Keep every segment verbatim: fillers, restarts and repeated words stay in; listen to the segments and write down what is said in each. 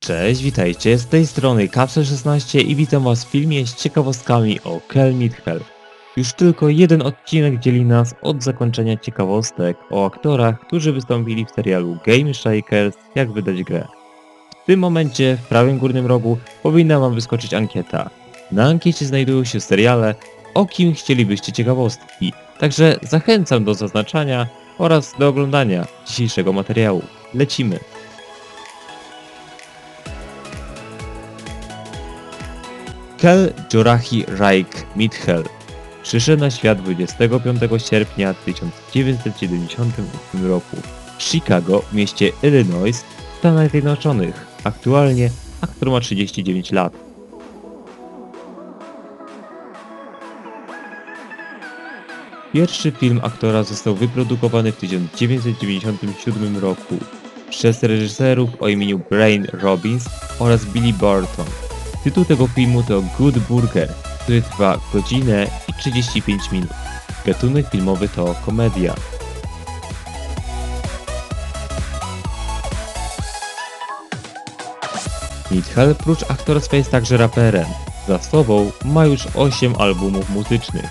Cześć, witajcie, z tej strony Kapsel szesnaście i witam was w filmie z ciekawostkami o Kel Mitchell. Już tylko jeden odcinek dzieli nas od zakończenia ciekawostek o aktorach, którzy wystąpili w serialu Game Shakers, jak wydać grę. W tym momencie w prawym górnym rogu powinna wam wyskoczyć ankieta. Na ankiecie znajdują się seriale, o kim chcielibyście ciekawostki, także zachęcam do zaznaczania oraz do oglądania dzisiejszego materiału. Lecimy! Kel Jorachi Raik Mitchell przyszedł na świat dwudziestego piątego sierpnia tysiąc dziewięćset siedemdziesiątego ósmego roku w Chicago, w mieście Illinois, w Stanach Zjednoczonych. Aktualnie aktor ma trzydzieści dziewięć lat. Pierwszy film aktora został wyprodukowany w tysiąc dziewięćset dziewięćdziesiątym siódmym roku przez reżyserów o imieniu Brian Robbins oraz Billy Burton. Tytuł tego filmu to Good Burger, który trwa godzinę i trzydzieści pięć minut. Gatunek filmowy to komedia. Mitchell prócz aktorstwa jest także raperem. Za sobą ma już osiem albumów muzycznych.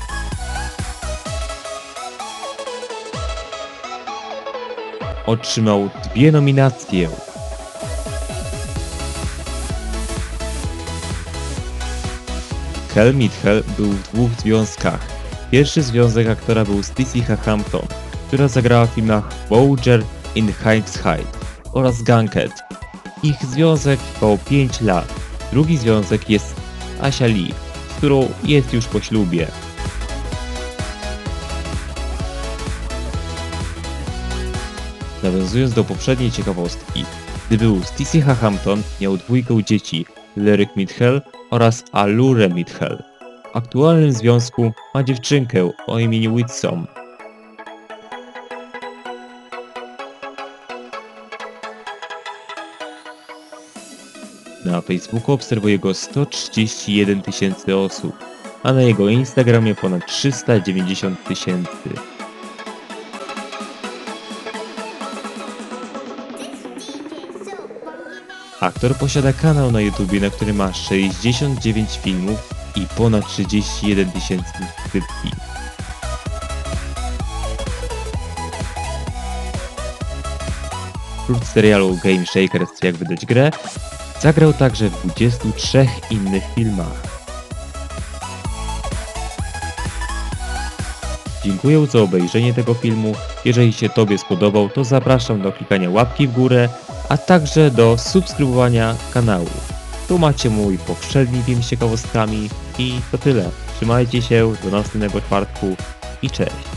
Otrzymał dwie nominacje. Kel Mitchell był w dwóch związkach. Pierwszy związek aktora był z Tissy Hampton, która zagrała w filmach Bowser in High Heights oraz Gunkhead. Ich związek trwał pięć lat. Drugi związek jest Asia Lee, z którą jest już po ślubie. Nawiązując do poprzedniej ciekawostki, gdy był z Tissy Hampton, miał dwójkę dzieci, Lyric Mitchell oraz Allure Mitchell. W aktualnym związku ma dziewczynkę o imieniu Whitsom. Na Facebooku obserwuje go sto trzydzieści jeden tysięcy osób, a na jego Instagramie ponad trzysta dziewięćdziesiąt tysięcy. Aktor posiada kanał na YouTubie, na którym ma sześćdziesiąt dziewięć filmów i ponad trzydzieści jeden tysięcy subskrypcji. Oprócz serialu Game Shakers, jak wydać grę, zagrał także w dwudziestu trzech innych filmach. Dziękuję za obejrzenie tego filmu. Jeżeli się Tobie spodobał, to zapraszam do klikania łapki w górę, a także do subskrybowania kanału. Tu macie mój poprzedni film z ciekawostkami i to tyle. Trzymajcie się, do następnego czwartku i cześć.